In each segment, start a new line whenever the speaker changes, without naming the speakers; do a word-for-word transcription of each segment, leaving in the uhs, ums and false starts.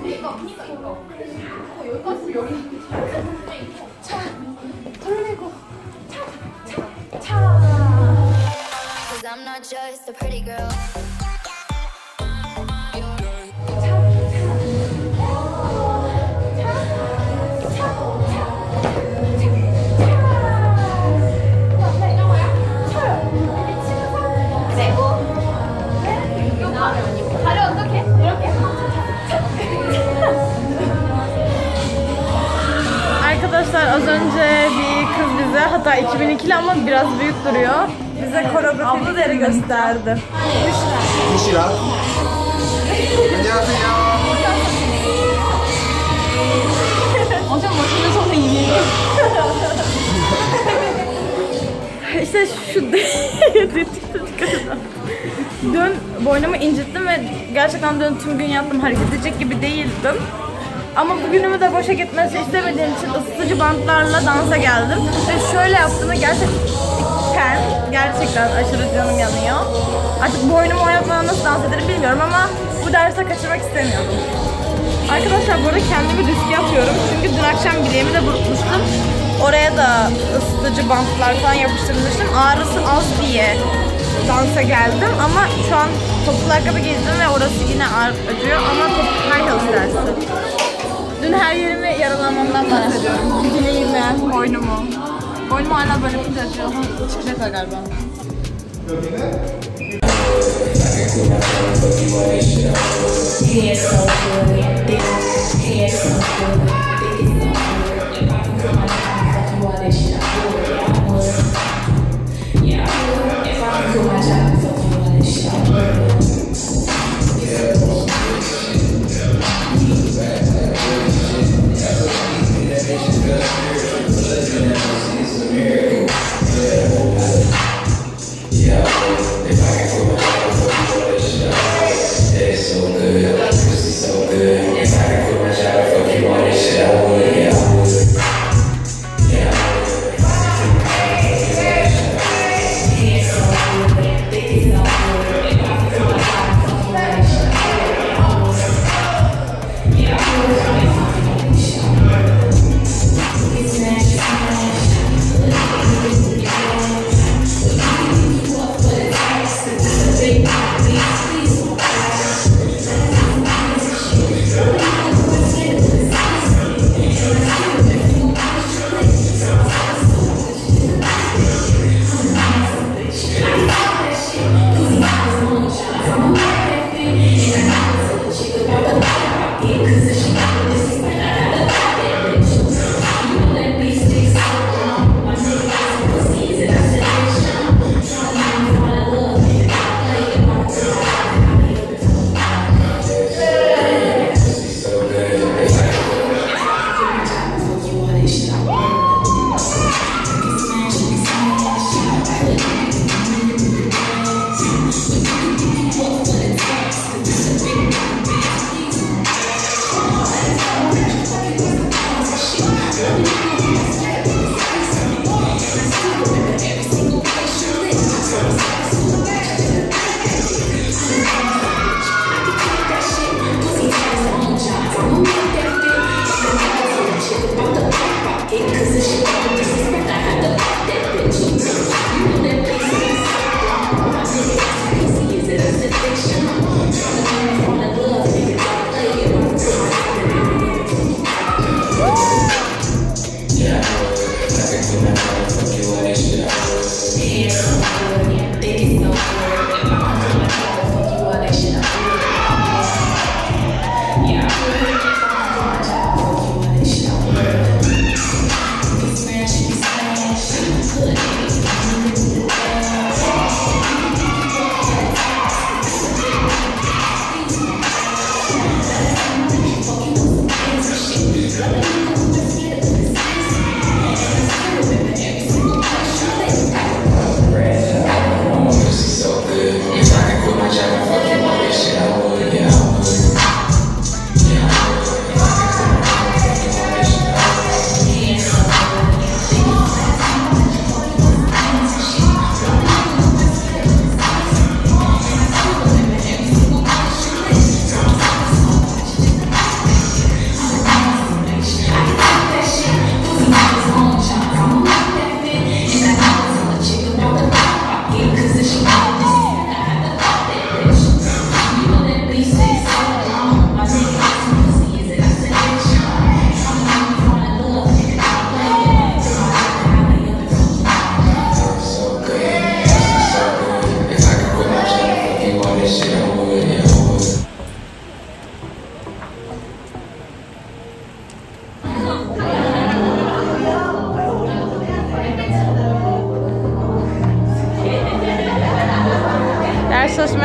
그니까 그니까 이거. 어, 여기까지 여기. 차 돌리고 차 차 차. Cause I'm not just a pretty girl.
Arkadaşlar az önce bir kız bize, hatta iki bin ikili ama biraz büyük duruyor, bize koreografileri gösterdi.
Büşra. 안녕하세요.
엄청 멋있는 선생님이에요. İşte şu dün boynumu incittim ve gerçekten dün tüm gün yattım, hareket edecek gibi değildim. Ama bugünümü de boşa gitmesi istemediğim için ısıtıcı bantlarla dansa geldim. Ve şöyle yaptığımda gerçekten, gerçekten aşırı canım yanıyor. Artık boynumu oynatmadan nasıl dans ederim bilmiyorum ama bu derse kaçırmak istemiyordum. Arkadaşlar bu arada kendimi riske atıyorum. Çünkü dün akşam bileğimi de burkmuştum. Oraya da ısıtıcı bantlar falan yapıştırmıştım. Ağrısı az diye dansa geldim ama şu an topuklu ayakkabı giydim ve orası yine acıyor ama topuklu herkes dersi. Dün her yerimi yaralanmamdan bahsediyorum. Bileğimi, boynumu. Boynum hala böyle bir acıyor. Çıkacaklar galiba.
So good, pussy so good. If I can put my shot, fuck you on this shit.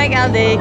geldik.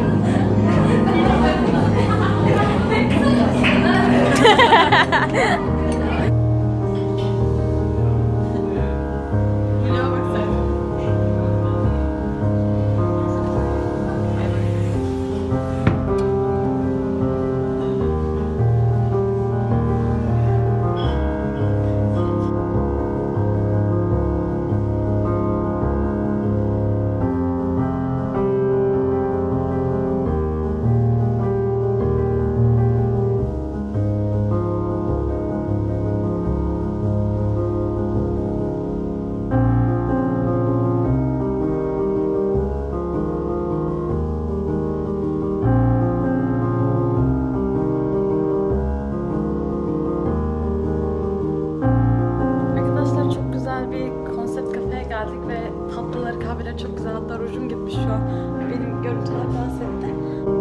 Geldik ve tatlıları, kahveleri çok güzel. Hatta rujum gitmiş şu an. Benim görüntüler rahatsız etti.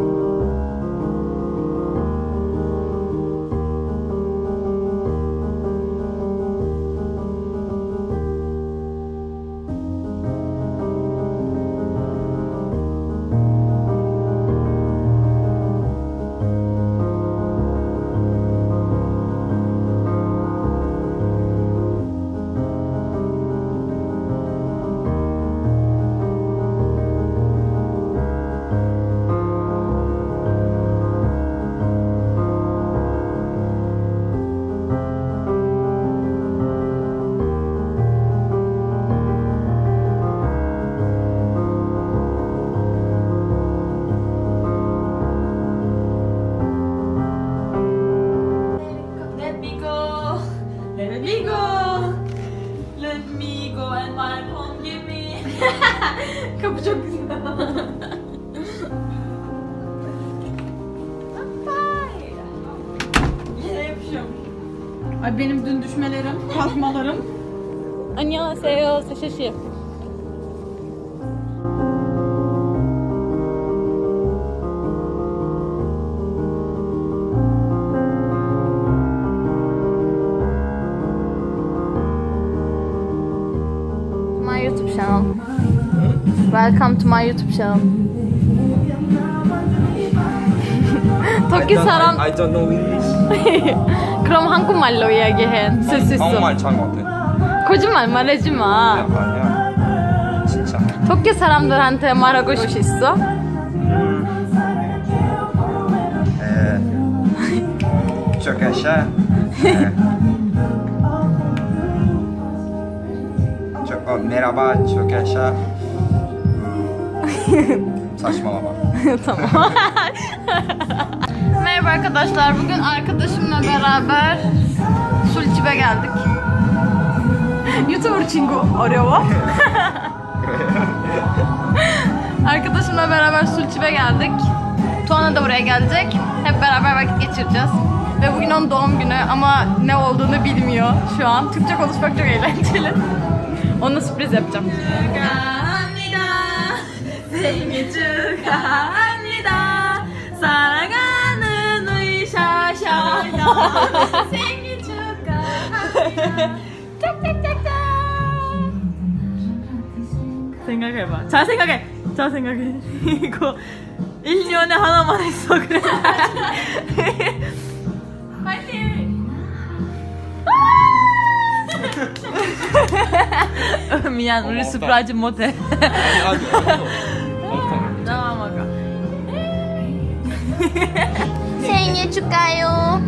Kapı çok güzel. Yere yapışıyorum. Ay benim dün düşmelerim, kalkmalarım. Annyeonghaseyo, seşeşi. My YouTube channel. Welcome to my YouTube channel. 토끼 사람.
I don't know English.
그럼 한국말로 이야기해. 쓸 수 있어.
한국말 잘 못해.
거짓말 말하지 마.
아니야. 진짜.
토끼 사람들한테 말하고 싶어?
에. Çok yaşa. Ee, çok, oh, merhaba, çok yaşa. Saçmalama.
Tamam. Merhaba arkadaşlar. Bugün arkadaşımla beraber Sulçip'e geldik. YouTuber 친구 어려워? Arkadaşımla beraber Sulçip'e geldik. Tuana da buraya gelecek. Hep beraber vakit geçireceğiz. Ve bugün onun doğum günü ama ne olduğunu bilmiyor şu an. Türkçe konuşmak çok eğlenceli. Ona sürpriz yapacağım. 생일 축하합니다. 사랑하는 우리 샤샤야. 생일 축하합니다. 짝짝짝짝. 생각해봐. 잘 생각해. 잘 생각해. 이거 일 년에 하나만 했어. 그래. 파이팅. 미안, 우리 스프라이즈 못해. 나와 먹어. 생일 축하요.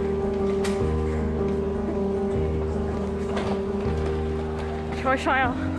쉬어쉬어요.